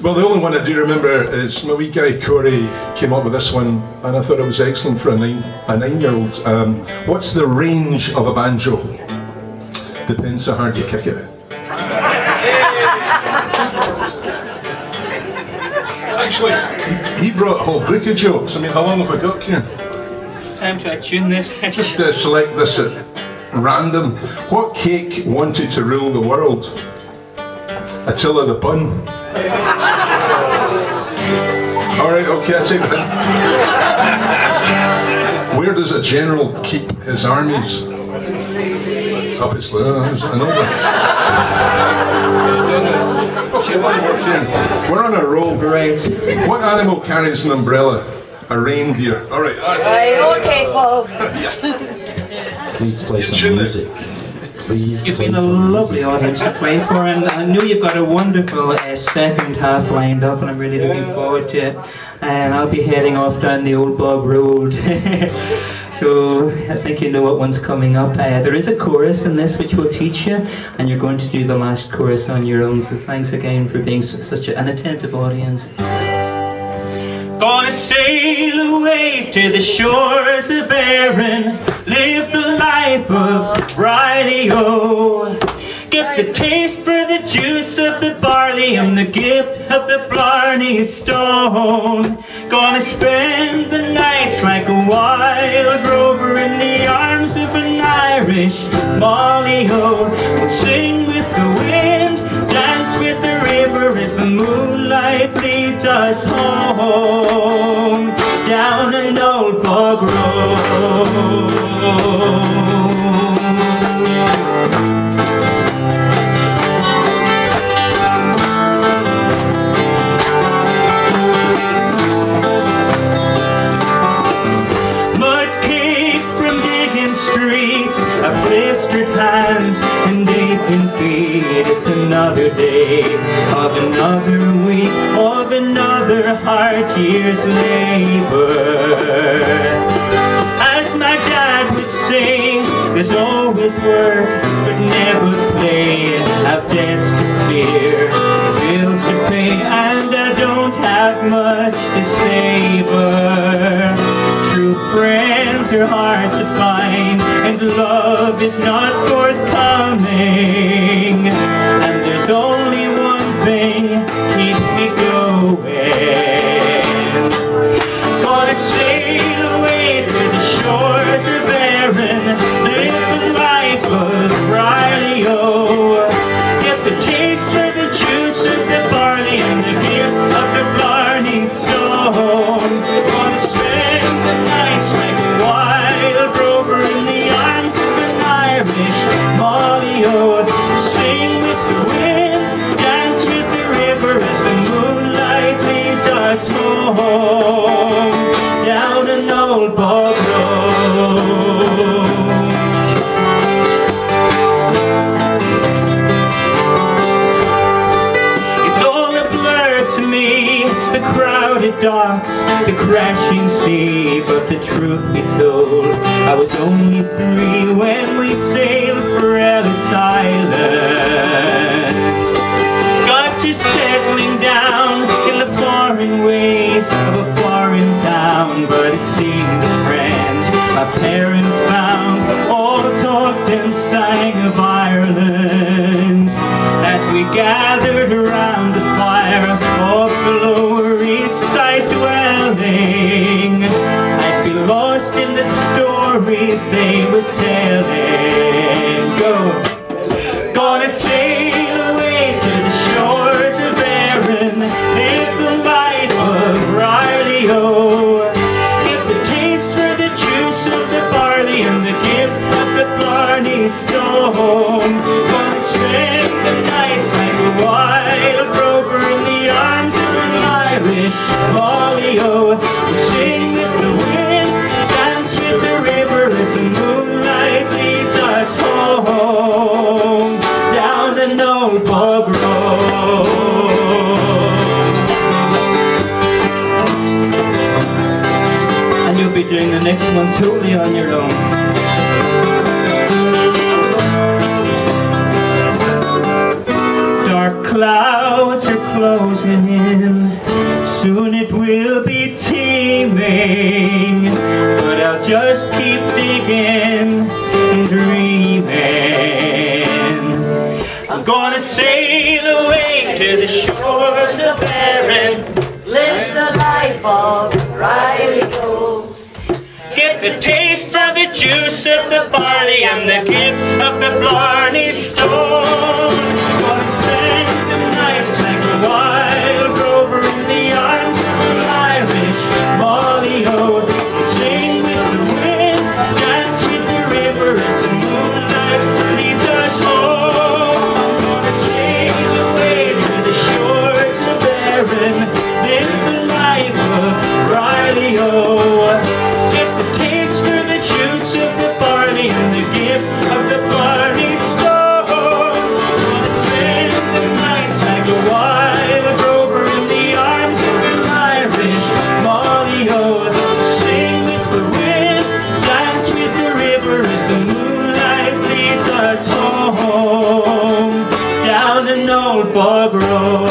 Well, the only one I do remember is my wee guy Corey came up with this one, and I thought it was excellent for a nine-year-old. What's the range of a banjo? Depends how hard you kick it. Actually, he brought a whole book of jokes. I mean, how long have we got, Ciaran? Time to tune this. Just select this at random. What cake wanted to rule the world? Attila the Bun. Alright, okay, I take that. Where does a general keep his armies? Up his sleeve. I know that. Okay, one more here. We're on a roll. Great. What animal carries an umbrella? A reindeer. Alright, okay, Paul. Please play some music. You've been a lovely audience to play for, and I know you've got a wonderful second half lined up, and I'm really looking forward to it. And I'll be heading off down the old bog road. So I think you know what one's coming up. There is a chorus in this which we'll teach you, and you're going to do the last chorus on your own. So thanks again for being such an attentive audience. Gonna sail away to the shores of Erin, live the life of Riley-O. Get the taste for the juice of the barley and the gift of the Blarney Stone. Gonna spend the nights like a wild rover in the arms of an Irish Molly-O. We'll sing with the wind, dance with the river as the moonlight leads us home down an old bog road. Mud cake from digging streets, a blistered hands and aching feet. It's another day of another week of another hard year's labor. As my dad would say, there's always work but never play. I've debts to clear, bills to pay, and I don't have much to savor. True friends are hard to find, and love is not forthcoming. And there's only one thing keeps me going. Gonna sail away to the shores of Erin, live the life of Riley-O. Get the taste for the juice of the barley and the gift of the Blarney Stone. Gonna spend the nights like a wild rover in the arms of an Irish Molly-O. Sing with the wind, dance with the river as the moonlight leads us home down an old bog road. It's all a blur to me, the crowded docks, the crashing sea, but the truth be told, I was only 3 when we sailed for Ellis Island. Got to settling down in the foreign ways of a foreign town, but it seemed the friends my parents found all talked and sang of Ireland. As we gathered around the fire of the Lower East Side dwelling, I'd be lost in the stories they were telling. Gonna sail away to the shores of Erin, live the life of Riley-O. Get the taste for the juice of the barley and the gift of the Blarney Stone. Gonna spend the nights like a wild rover in the arms of an Irish Molly-O. Sing with the wind, dance with the river as the moonlight leads us home down an old bog road. And you'll be doing the next one totally on your own. Dark clouds are closing in, in. Soon it will be teeming, but I'll just keep digging and dreaming. I'm gonna sail away to the shores of Baird, Live the life of Riley Gold. get the taste for the juice of the barley and the gift of the Blarney Stone. Gonna spend the nights like a wild rover in the arms of an Irish Molly-O. Sing with the wind, dance with the river as the moonlight leads us home. I'm gonna sail away to the shores of Baird, live the life of Riley-O. Get the taste for the juice of the barley and the gift of the Blarney Stone. Gonna spend the nights like a wild rover in the arms of an Irish Molly-O. Sing with the wind, dance with the river as the moonlight leads us home. Down an old bog road.